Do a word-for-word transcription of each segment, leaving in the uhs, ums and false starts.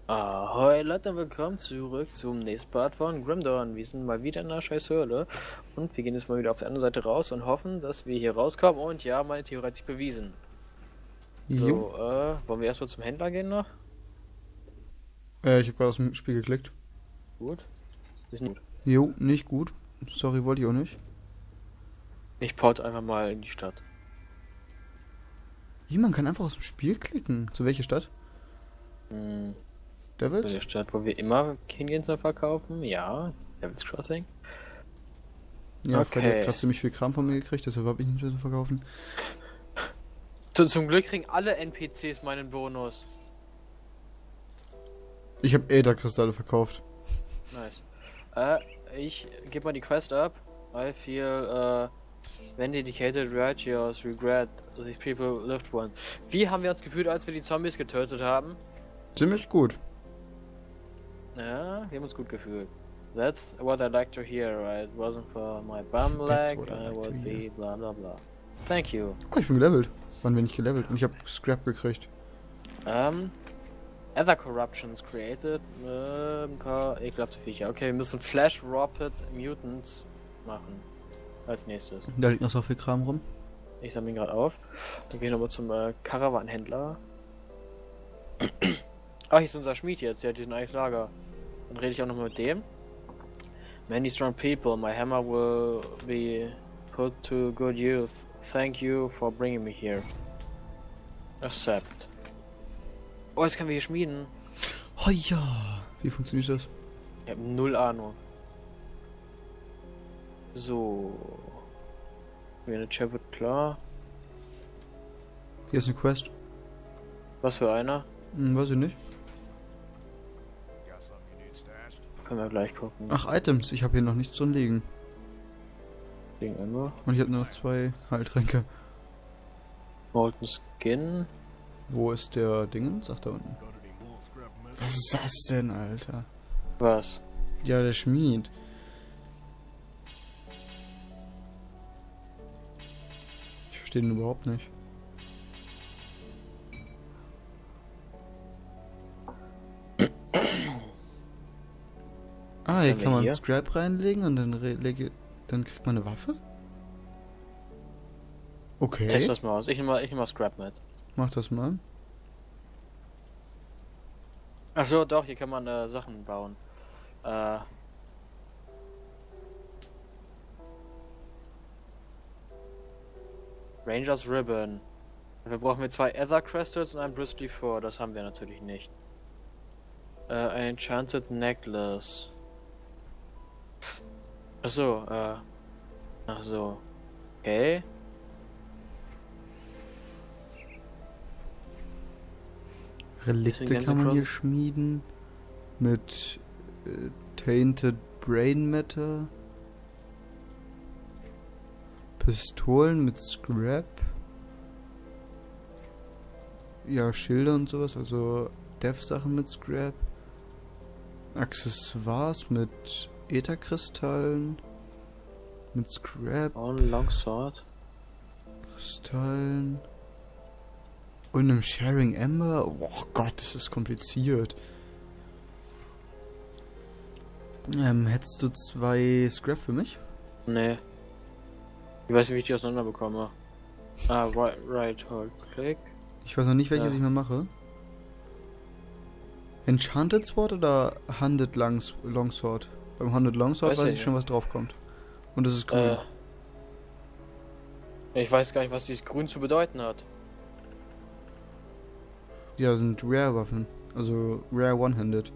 Ahoi Leute, willkommen zurück zum nächsten Part von Grim Dawn. Wir sind mal wieder in einer scheiß Höhle und wir gehen jetzt mal wieder auf der anderen Seite raus und hoffen, dass wir hier rauskommen. Und ja, meine Theorie hat sich bewiesen. Jo. So, äh, wollen wir erstmal zum Händler gehen noch? Äh, ich habe gerade aus dem Spiel geklickt. Gut. Ist nicht gut. Jo, nicht gut. Sorry, wollte ich auch nicht. Ich port einfach mal in die Stadt. Wie, man kann einfach aus dem Spiel klicken. Zu welcher Stadt? Hm, Devils? der Stadt, wo wir immer hingehen zum Verkaufen? Ja, Devil's Crossing. Ja, Okay. Freddy hat gerade ziemlich viel Kram von mir gekriegt, deshalb habe ich nicht mehr zu verkaufen. So, zum Glück kriegen alle N P Cs meinen Bonus. Ich habe Ätherkristalle verkauft. Nice. Äh, ich gebe mal die Quest ab. I feel, uh, when dedicated righteous regret these people lived one. Wie haben wir uns gefühlt, als wir die Zombies getötet haben? Ziemlich gut. Ja, wir haben uns gut gefühlt. That's what I'd like to hear, right? It wasn't for my bum That's leg, what I'd I like would to be hear. bla bla bla. Thank you. Oh, ich bin gelevelt. Wann bin ich gelevelt? Und ich habe Scrap gekriegt. Um, other corruptions created. Äh, ein paar ekelhafte Viecher. Okay, wir müssen Flash Rapid Mutants machen. Als nächstes. Da liegt noch so viel Kram rum. Ich sammle ihn gerade auf. Dann gehen wir mal zum äh, Karawanhändler. Ah, hier ist unser Schmied jetzt. Der hat diesen eigenes Lager. Dann rede ich auch noch mal mit dem. Many strong people. My hammer will be put to good use. Thank you for bringing me here. Accept. Oh, jetzt können wir hier schmieden. Oh ja. Wie funktioniert das? Ich habe null Ahnung. So. Mir eine Chap wird klar. Hier ist eine Quest. Was für einer? Hm, weiß ich nicht. Können wir gleich gucken. Ach, Items. Ich habe hier noch nichts drin liegen. Ding immer. Und ich habe nur noch zwei Heiltränke. Molten Skin. Wo ist der Dingens? Ach, da unten. Was ist das denn, Alter? Was? Ja, der Schmied. Ich verstehe den überhaupt nicht. Ah, hier haben wir kann man hier? Scrap reinlegen und dann, re- lege, dann kriegt man eine Waffe? Okay, Test das mal aus. Ich nehme mal, ich nehm mal Scrap mit. mach das mal. Achso, doch, hier kann man äh, Sachen bauen. Äh. Rangers Ribbon. Dafür brauchen wir zwei Ether Crystals und ein Bristly vier. Das haben wir natürlich nicht. Äh, ein Enchanted Necklace. Achso, äh. Ach so. Okay. Relikte Bisschen kann man Gänsekraut. hier schmieden. Mit äh, Tainted Brain Matter. Pistolen mit Scrap. Ja, Schilder und sowas, also Dev-Sachen mit Scrap. Accessoires mit Ätherkristallen. Mit Scrap, Oh, ein Longsword. Kristallen. Und einem Sharing Ember. Oh Gott, das ist kompliziert. Ähm, hättest du zwei Scrap für mich? Nee. Ich weiß nicht, wie ich die auseinander bekomme. Ah, right, right, hold, click. Ich weiß noch nicht, welches Ja. ich mal mache. Enchanted Sword oder Hundred Langs Longsword? Beim Hundred Longsword Weiß weiß ich ich schon, was drauf kommt. Und das ist grün. Äh, ich weiß gar nicht, was dieses Grün zu bedeuten hat. Ja, sind Rare-Waffen. Also Rare One-Handed.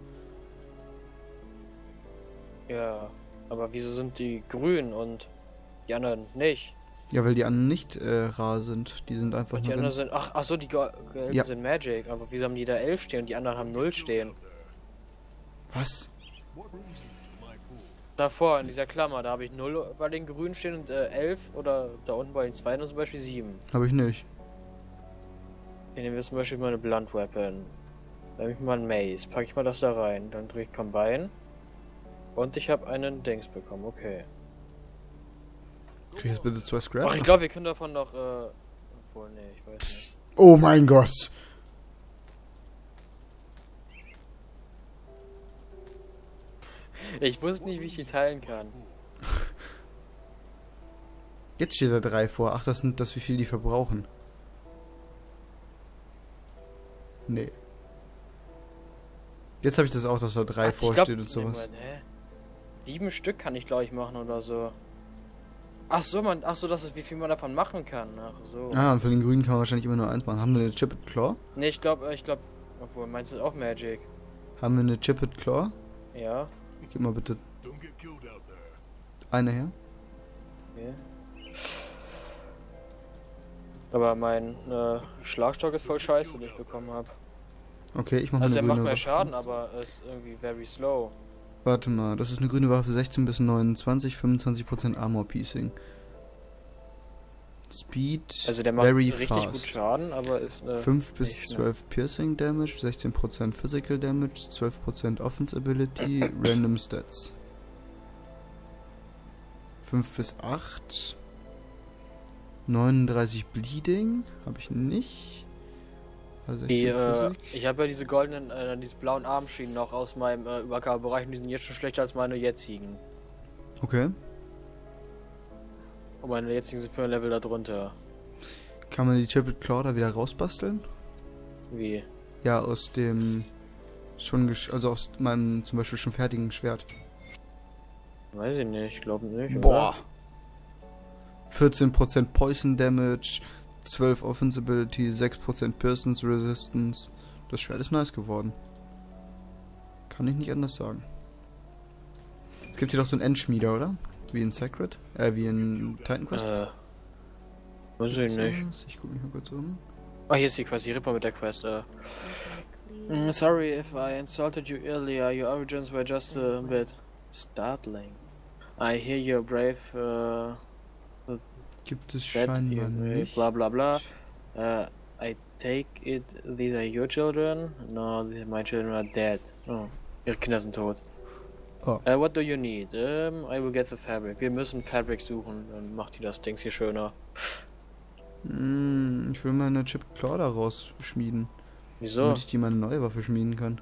Ja, aber wieso sind die grün und die anderen nicht? Ja, weil die anderen nicht äh, rar sind. Die sind einfach Und die nur anderen ganz... sind, ach, ach so, die Ge- gelben Ja. sind Magic, aber wieso haben die da elf stehen und die anderen haben null stehen? Was? Davor in dieser Klammer, da habe ich null bei den grünen stehen und äh, elf oder da unten bei den zweiten zum Beispiel sieben. Habe ich nicht. Hier nehmen wir zum Beispiel mal eine Blunt Weapon. Dann nehme ich mal ein Mace, packe ich mal das da rein, dann drücke ich Combine. Und ich habe einen Dings bekommen, okay. Krieg jetzt bitte zwei Scrap? Ach, ich glaube, wir können davon noch, äh... Obwohl, nee, ich weiß nicht. Oh mein Gott! Ich wusste nicht, wie ich die teilen kann. Jetzt steht da drei vor. Ach, das sind das, wie viel die verbrauchen. Nee. Jetzt habe ich das auch, dass da drei Ach, ich vorsteht glaub, und sowas. Nee, Moment, hä? Sieben Stück kann ich, glaube ich, machen oder so. Ach so, man, ach so, das ist, wie viel man davon machen kann. Ach so. Ah, und von den Grünen kann man wahrscheinlich immer nur eins machen. Haben wir eine Chipped Claw? Nee, ich glaube, ich glaube, obwohl, meinst du auch Magic? Haben wir eine Chipped Claw? Ja. Gib mal bitte eine her. Okay. Aber mein äh, Schlagstock ist voll scheiße, den ich bekommen habe. Okay, ich mach mal Also er eine macht grüne mehr Waffe. Schaden, aber ist irgendwie very slow. Warte mal, das ist eine grüne Waffe, sechzehn bis neunundzwanzig, fünfundzwanzig Prozent Armor Piecing. Speed, Also der macht very richtig fast. gut Schaden, aber ist eine fünf bis nicht schnell. zwölf Piercing Damage, sechzehn Prozent Physical Damage, zwölf Prozent Offense Ability, Random Stats. fünf bis acht. neununddreißig Bleeding, habe ich nicht. Also Die, sechzehn äh, Physik. ich habe ja diese goldenen, äh, diese blauen Armschienen noch aus meinem äh, Übergabebereich und die sind jetzt schon schlechter als meine jetzigen. Okay. Und meine jetzigen sind für ein Level darunter. Kann man die Chipped Claw da wieder rausbasteln? Wie? Ja, aus dem schon, gesch also aus meinem zum Beispiel schon fertigen Schwert. Weiß ich nicht, ich glaube nicht. Boah. Oder? vierzehn Prozent Poison Damage, zwölf Offense Ability, sechs Prozent Piercings Resistance. Das Schwert ist nice geworden. Kann ich nicht anders sagen. Es gibt hier doch so einen Endschmieder, oder? Wie in Sacred? Äh, wie in Titan Quest? Äh. Weiß ich nicht. Ich guck mich mal kurz um. Ah, hier ist die Quest, die Ripper mit der Quest. Äh. Mm, sorry if I insulted you earlier. Your origins were just a bit startling. I hear you're brave. Uh, Gibt es that scheinbar you- nicht. Bla bla bla. Uh, I take it these are your children? No, these- my children are dead. Oh, ihre Kinder sind tot. Oh. Uh, what do you need? Um, I will get the fabric. Wir müssen Fabric suchen. Dann macht die das Ding hier schöner. Hm, ich will meine Chipped Claw da rausschmieden. Wieso? Damit ich die meine neue Waffe schmieden kann.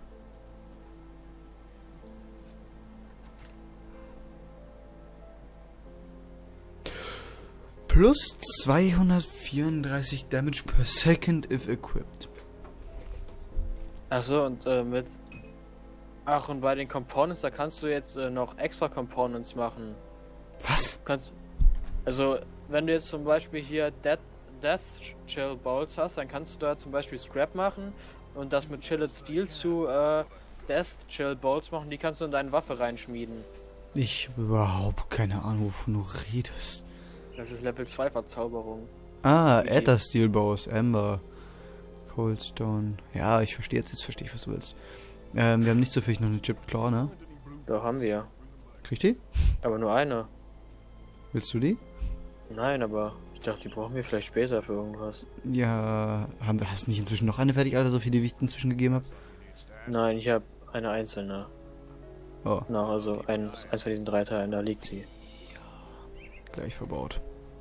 Plus zweihundertvierunddreißig Damage per second if equipped. Achso, und äh, mit. Ach, und bei den Components, da kannst du jetzt äh, noch extra Components machen. Was? Du kannst. Also, wenn du jetzt zum Beispiel hier Death, Death Chill Bolts hast, dann kannst du da zum Beispiel Scrap machen und das mit Chilled Steel zu äh, Death Chill Bolts machen, die kannst du in deine Waffe reinschmieden. Ich habe überhaupt keine Ahnung, wovon du redest. Das ist Level zwei Verzauberung. Ah, Okay. Ether Steel Bows, Amber, Coldstone. Ja, ich verstehe jetzt, jetzt verstehe ich, was du willst. Ähm, wir haben nicht zufällig noch eine Chipped Claw, ne? Da haben wir. Krieg ich die? Aber nur eine. Willst du die? Nein, aber ich dachte, die brauchen wir vielleicht später für irgendwas. Ja, haben wir, hast du nicht inzwischen noch eine fertig, Alter, so viele, wie ich inzwischen gegeben habe? Nein, ich habe eine einzelne. Oh, Na, also eins, eins von diesen drei Teilen, da liegt sie. gleich verbaut.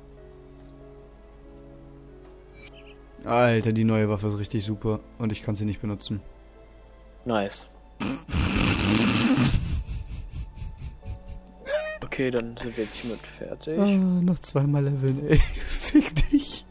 Alter, die neue Waffe ist richtig super und ich kann sie nicht benutzen. Nice. Okay, dann sind wir jetzt hiermit fertig. Ah, noch zweimal leveln, ey. Fick dich.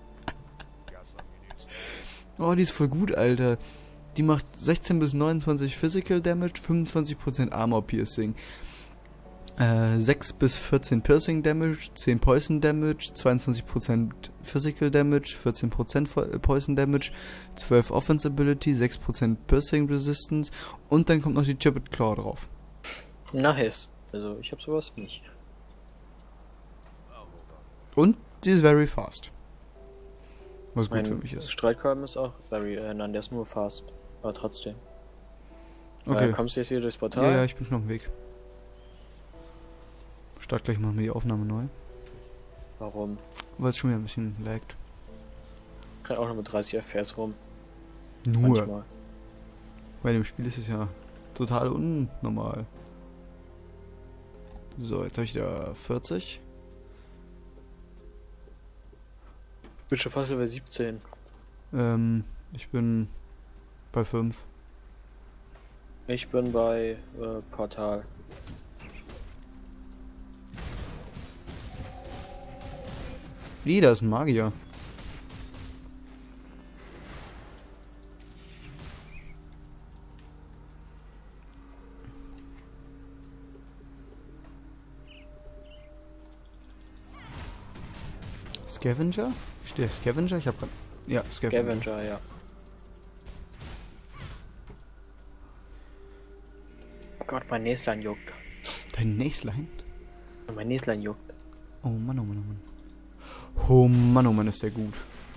Oh, die ist voll gut, Alter. Die macht sechzehn bis neunundzwanzig Physical Damage, fünfundzwanzig Prozent Armor Piercing. Äh, sechs bis vierzehn Piercing Damage, zehn Poison Damage, zweiundzwanzig Prozent Physical Damage, vierzehn Prozent Poison Damage, zwölf Offense Ability, sechs Prozent Piercing Resistance und dann kommt noch die Chipped Claw drauf. Nice. Also, ich habe sowas nicht. Und die ist very fast. Was gut Mein für mich ist. Streitkolben ist auch very, äh, nein, der ist nur fast. Aber trotzdem. Okay. Äh, kommst du jetzt wieder durchs Portal? Ja, ja, ich bin schon auf dem Weg. Start gleich machen wir die Aufnahme neu. Warum? Weil es schon wieder ein bisschen laggt. Ich kann auch noch mit dreißig F P S rum. Nur. Manchmal. Bei dem Spiel ist es ja total unnormal. So, jetzt habe ich da vierzig. Ich bin schon fast Level siebzehn. Ähm, ich bin bei fünf. Ich bin bei äh, Portal. Wie, da ist ein Magier. Scavenger? Steht der Scavenger? Ich hab grad... Ja, Scavenger. Scavenger, ja. Oh Gott, mein Näslein juckt. Dein Näslein? Mein Näslein juckt. Oh Mann, oh Mann, oh Mann. Oh Mann, oh Mann, ist der gut.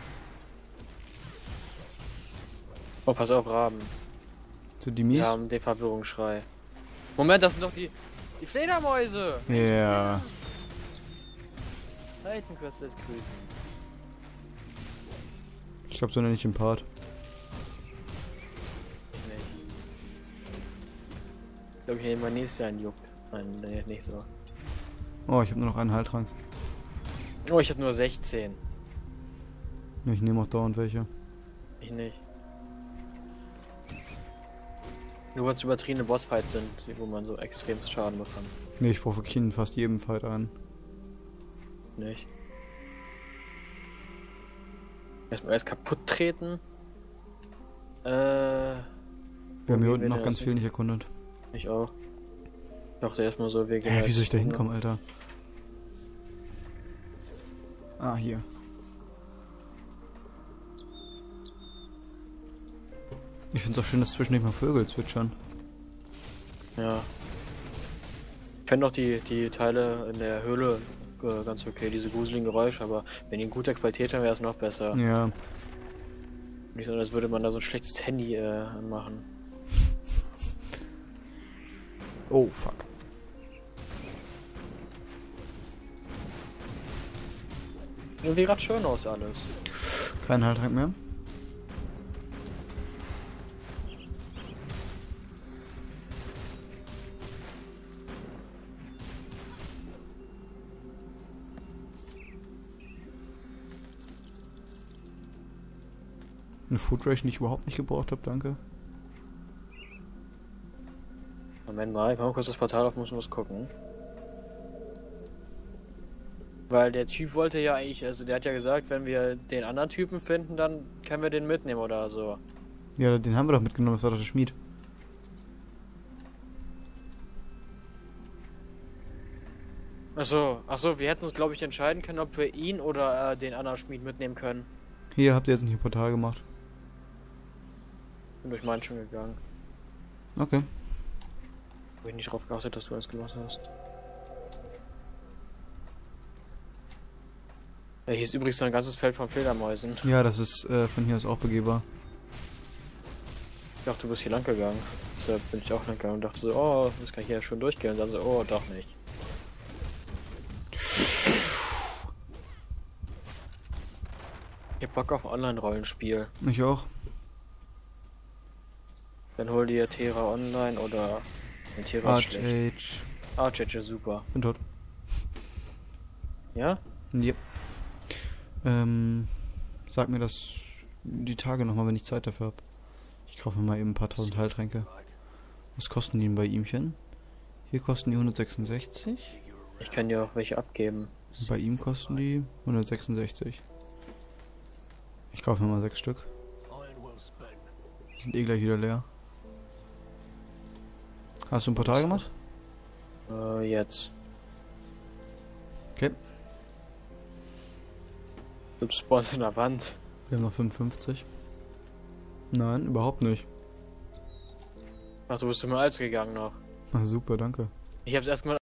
Oh, pass auf, Raben. So die Mies? Wir haben den Verwirrungsschrei. Moment, das sind doch die... Die Fledermäuse! Ja. Titanquest lässt grüßen. Ich glaube, so nenne ich den Part. Nee. Ich glaube, hier mein Näschen juckt. Nein, nee, nicht so. Oh, ich habe nur noch einen Heiltrank. Oh, ich habe nur sechzehn. Ich nehme auch dauernd welche. Ich nicht. Nur weil es übertriebene Bossfights sind, wo man so extremst Schaden bekommt. Nee, ich brauche wirklich in fast jedem Fight einen. Nicht. Erstmal alles kaputt treten. Äh. Wir haben hier unten noch ganz nicht? viel nicht erkundet. Ich auch. Ich dachte erstmal so, wir gehen. Hä, halt wie soll ich da gucken. hinkommen, Alter? Ah, hier. Ich find's auch schön, dass zwischendurch mal Vögel zwitschern. Ja. Ich fände auch die, die Teile in der Höhle äh, ganz okay, diese gruseligen Geräusche, aber wenn die in guter Qualität haben, wäre es noch besser. Ja. Nicht so, als würde man da so ein schlechtes Handy äh, machen. Oh, fuck. Irgendwie gerade schön aus alles. Kein Heiltrank mehr. Eine Food Ration, die ich überhaupt nicht gebraucht habe, danke. Moment mal, ich mach mal kurz das Portal auf, muss was gucken. Weil der Typ wollte ja eigentlich, also der hat ja gesagt, wenn wir den anderen Typen finden, dann können wir den mitnehmen oder so. Ja, den haben wir doch mitgenommen, das war doch der Schmied. Achso, achso, wir hätten uns glaube ich entscheiden können, ob wir ihn oder äh, den anderen Schmied mitnehmen können. Hier habt ihr jetzt nicht ein Portal gemacht. Bin durch meinen schon gegangen. Okay. Wo ich nicht drauf geachtet, dass du alles gemacht hast. Ja, hier ist übrigens ein ganzes Feld von Fledermäusen. Ja, das ist äh, von hier aus auch begehbar. Ich dachte, du bist hier lang gegangen. Deshalb bin ich auch lang gegangen und dachte so, oh, das kann ich hier schon durchgehen. Und dann so, oh, doch nicht. Ich hab Bock auf Online-Rollenspiel. Ich auch. Dann hol dir Terra Online oder ein Terra ist schlecht. Arch-Age. Arch-Age ist super. Bin tot. Ja? Yep. Ähm, sag mir das die Tage nochmal, wenn ich Zeit dafür habe. Ich kaufe mir mal eben ein paar tausend Heiltränke. Was kosten die denn bei ihmchen? Hier kosten die hundertsechsundsechzig. Ich kann dir auch welche abgeben. Bei ihm kosten die hundertsechsundsechzig. Ich kaufe mir mal sechs Stück. Die sind eh gleich wieder leer. Hast du ein Portal gemacht? Äh, jetzt. Okay. Du spawnst in der Wand. Wir haben noch fünfundfünfzig. Nein, überhaupt nicht. Ach, du bist immer als gegangen noch. Ach, super, danke. Ich hab's erstmal